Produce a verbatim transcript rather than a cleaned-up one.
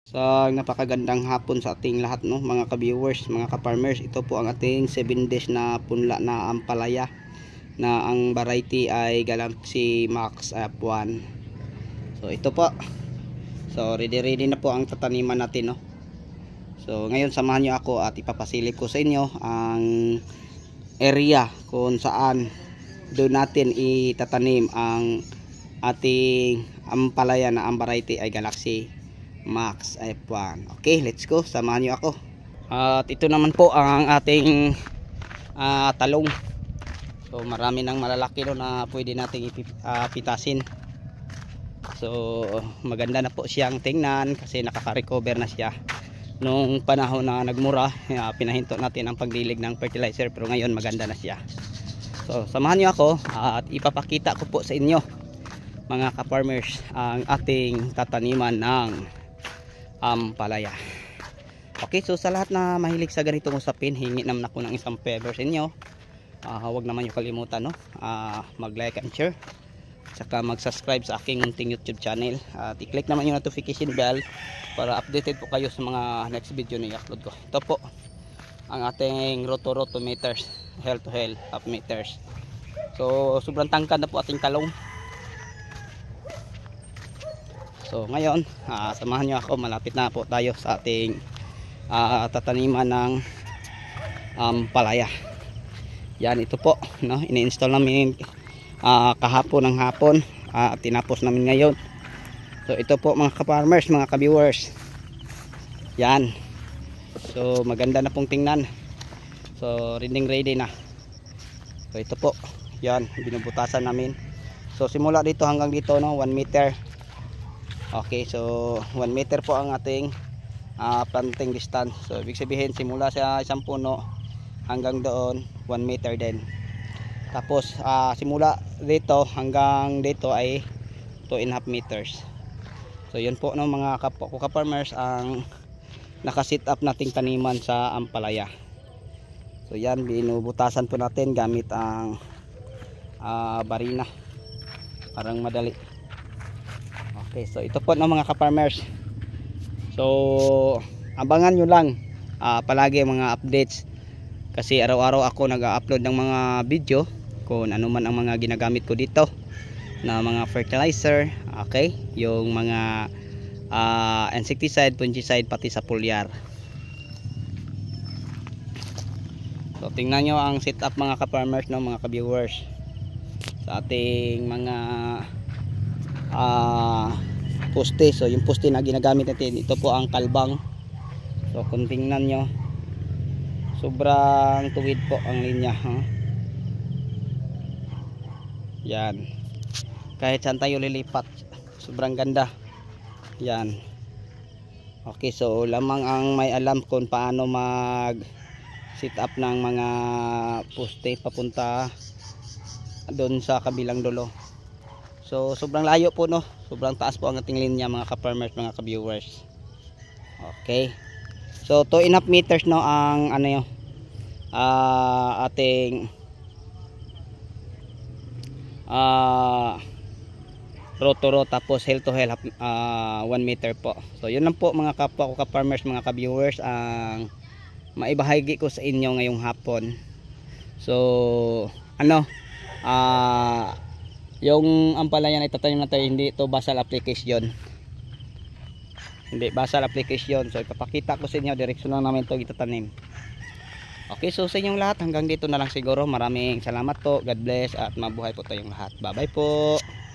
Sa napakagandang hapon sa ating lahat, no, mga ka-viewers, mga ka-farmers. Ito po ang ating seven days na punla na ampalaya na ang variety ay Galaxy Max F one. So ito po. So ready ready na po ang tataniman natin, no. So ngayon samahan niyo ako at ipapasilip ko sa inyo ang area kung saan doon natin itatanim ang ating ampalaya na ang variety ay Galaxy Max F one. Okay, let's go. Samahan niyo ako. At ito naman po ang ating uh, talong. So marami nang malalaki no na pwede nating ipitasin. So maganda na po siyang tingnan kasi nakaka-recover na siya. Nung panahon na nagmura, uh, pinahinto natin ang pagdilig ng fertilizer, pero ngayon maganda na siya. So samahan niyo ako uh, at ipapakita ko po sa inyo, mga ka-farmers, ang ating tataniman ng ampalaya. Okay, so sa lahat na mahilig sa ganitong usapin, hingi naman ako ng isang favor sa inyo. Uh, huwag naman yung kalimutan, no? Uh, mag-like and share, saka mag-subscribe sa aking munting YouTube channel. At i-click naman yung notification bell para updated po kayo sa mga next video na i-upload ko. Ito po ang ating roto roto meters, health to health up meters. So sobrang tangkad na po ating talong. So ngayon, uh, samahan nyo ako, malapit na po tayo sa ating uh, tataniman ng ampalaya. Yan, ito po, no? Ini-install namin uh, kahapon ng hapon, uh, tinapos namin ngayon. So ito po mga ka-farmers, mga ka-viewers. Yan. So maganda na pong tingnan. So ready ready na. So ito po, yan, binubutasan namin. So simula dito hanggang dito, no, one meter. Okay, so one meter po ang ating uh, planting distance. So ibig sabihin simula sa isang puno hanggang doon one meter din. Tapos uh, simula dito hanggang dito ay two and a half meters. So yun po, no, mga ka-farmers, ang nakasit up nating taniman sa ampalaya. So yan, binubutasan po natin gamit ang uh, barina. Parang madali. Okay, so ito po ng mga ka-farmers. So abangan nyo lang uh, palagi mga updates, kasi araw-araw ako nag-upload ng mga video kung ano man ang mga ginagamit ko dito na mga fertilizer. Okay, yung mga uh, insecticide, fungicide, pati sa foliar. So tingnan nyo ang setup mga ka-farmers, no, mga ka-viewers, sa ating mga Uh, poste. So yung poste na ginagamit natin, ito po ang kalbang. So kung tingnan nyo, sobrang tuwid po ang linya, huh? Yan, kahit saan tayo lilipat, sobrang ganda. Yan. Okay, so lamang ang may alam kung paano mag set up ng mga poste papunta doon sa kabilang dulo. So sobrang layo po, no, sobrang taas po ang ating linya mga ka-farmers, mga ka-viewers. Okay, so two and a half meters, no, ang ano yun, uh, ating uh, roto-ro, tapos hill to hill uh, one meter po. So yun lang po mga kapwa ko ka-farmers, mga ka-viewers, ang maibahagi ko sa inyo ngayong hapon. So ano, ah uh, yung ampalaya na itatanim natin, hindi ito basal application, hindi basal application. So ipapakita ko sa inyo, direksyon lang namin ito itatanim. Okay, so sa inyong lahat, hanggang dito na lang siguro. Maraming salamat po, God bless, at mabuhay po tayong lahat. Bye bye po.